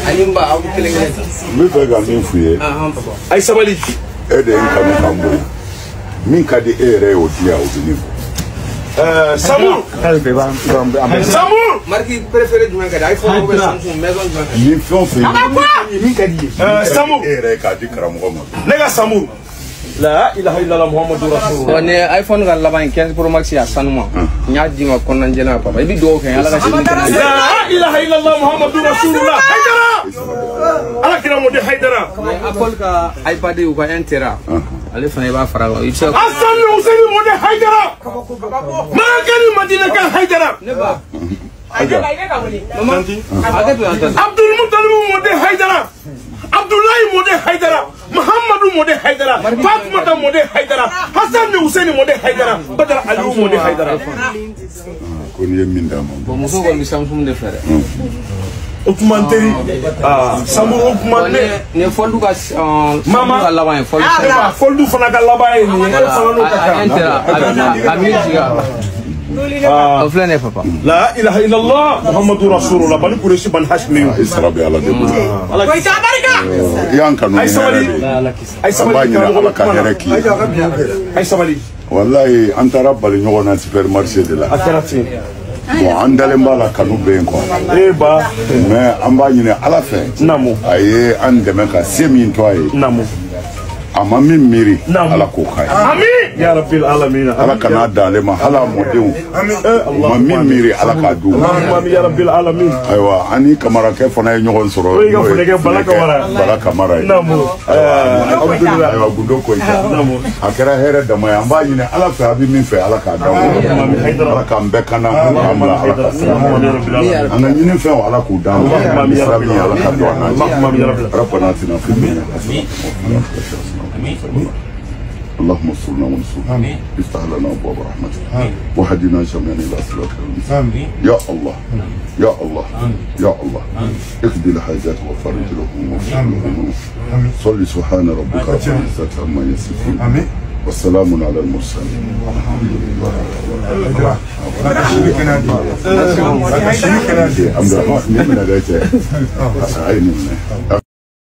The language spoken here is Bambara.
Animba au kelenge. Mi fega mi fuye. Papa. Ay sabali. Ede nkamu kambo. Min kadi ere odia obini. Samour. Samour. Marque préféré du Mankadi. iPhone ou Samsung maison du Mankadi. Ni fon fe. Min kadi. Samour. Ere kadi karamogo ma. Nega Samour. La ilaha illallah Muhammadur Rasulullah. On est iPhone gal laban 15 Pro Max ya sanuma. Nya dinga konan jena papa. Ibi do ke ala ka La ilaha illallah Muhammadur Rasulullah. Haidara. Ala kira mo de Haidara. Apple ka iPad u ka 1 tera. Ale fana ba fara. Hassan Hussein mo de Haidara. Mankani Madina ka Haidara. Neba. Abdul Muttalib mo de Haidara. Abdullahi mo de Haidara. Muhammadu mo de Haidara. Fatima mo de Haidara. Hassan Hussein mo de Haidara. Badar Ali mo de Haidara. Ko ni minda mo. Bon muso ko mi Samsung de frère. Ousmane Teri. Samour Ousmane ne foldu ka mama ka laban foldu. Foldu fana ka laban ni. Aflane papa. La ilaha illallah Muhammadur Rasulullah. Bani Quraysh ban Hashmi. Israbi ala de. Ko tabarika. Yankanu. Ay sabali. Ay sabali ala ka hereki. Ay sabali. Wallahi antara bali nyogona supermarché de la. Atarati. Bon andale mbala kanu ben ko. Ba. Mais amba nyine ala fe. Namu. Aye an deme ka semin toye. Namu. Ama min miri ala ko kay. Amin ya rabbil alamin. Ala kana dale ma hala modeu. Amin. Allah min miri ala ka du. Amin ya rabbil alamin. Aywa ani kamara ke fona nyogon soro. Oyi ga fone ke balaka mara. Namu. Alhamdulillah. Aywa gudo ko ita. Namu. Akira here da mai amba nyine ala fe abi min fe ala ka dawo. Ala ka mbekana amla ala ka. Ana nyine fe ala ku dawo. Amin ala ka do na. Amin ya rabbil. ربنا اتنا في الدنيا حسنه اللهم انصرنا وانصرنا افتح لنا ابواب رحمتك وهدنا جميعا الى صراطك المستقيم يا الله يا الله يا الله اقضي الحاجات وفرج لهم صل سبحان ربك رب العزه عما يصفون والسلام على المرسلين الحمد لله